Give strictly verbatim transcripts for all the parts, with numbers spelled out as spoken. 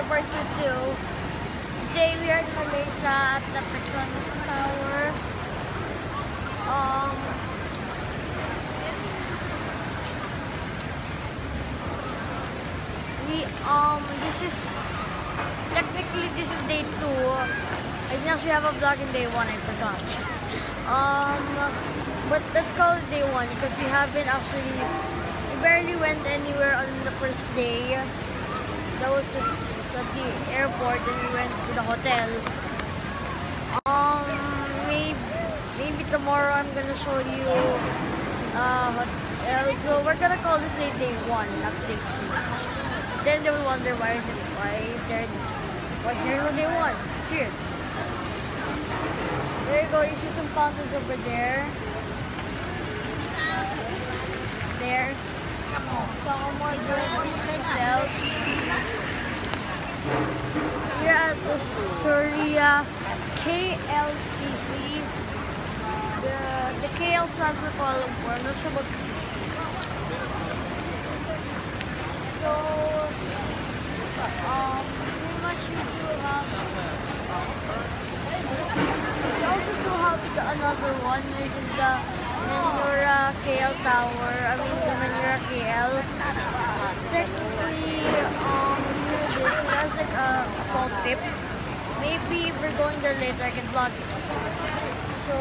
here for two two. Today we are in Malaysia at the Petronas Tower. Um, we um this is technically this is day two. I didn't actually have a vlog in day one. I forgot. um, but let's call it day one because we haven't actually. Barely went anywhere on the first day. That was just at the airport, and we went to the hotel. Um, maybe, maybe tomorrow I'm gonna show you uh hotel. So we're gonna call this day day one, not day two. Then they will wonder why is it why is there why is there no day one here? There you go. You see some fountains over there. There. Some more hotels. We're at the Surya K L C C. The, the K L stands for Kuala Lumpur. I'm not sure about the C C. So, um, pretty much we do have. We also do have the, another one, which is the Menura K L Tower. I mean the Menura K L. It's technically um near this. It has like a, a tall tip. Maybe if we're going there later, I can vlog it. So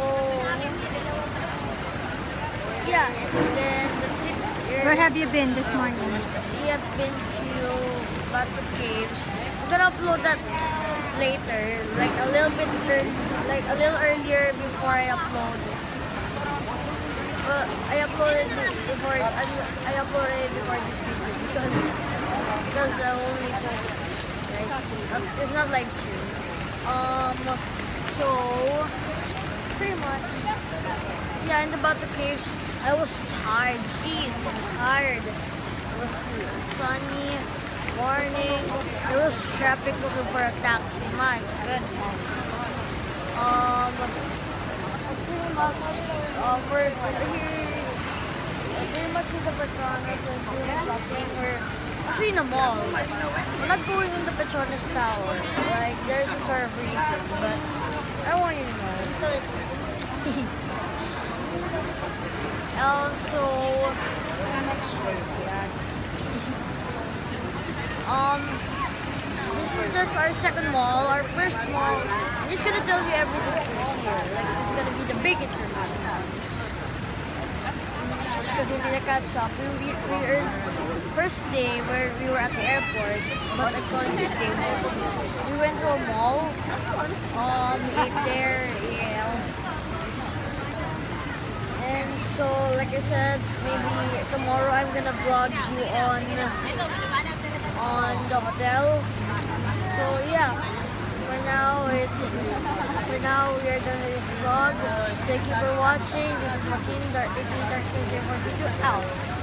yeah, and then that's it. Here's, Where have you been this morning? We have been to Batu Caves. I'm gonna upload that later, like a little bit early, like a little earlier before I upload. Well, I uploaded before I, I uploaded before this video because because I only post right. Um, it's not live stream. Um, so pretty much, yeah. In the Batu Caves, I was tired. Jeez, I'm tired. It was sunny, morning. There was traffic looking for a taxi. My goodness. Um. Pretty much, uh, we're, we're here, pretty much in the Petronas, we're doing vlogging, we're actually in the mall. We're not going in the Petronas Tower, like, there's a sort of reason, but I want you to know. Also, um, this is just our second mall, our first mall. I'm just gonna tell you everything here. Like, this is gonna be the big information. Because we did a catch up. We, we, we were first day where we were at the airport, but I'm calling this day one. We went to a mall. Um, we ate there. Yeah. And so, like I said, maybe tomorrow I'm gonna vlog you on on the hotel. So yeah. For now, it's for now we are done with this vlog. Thank you for watching. This is Joaquin, Dark eighteen Dark Sage forty-two out.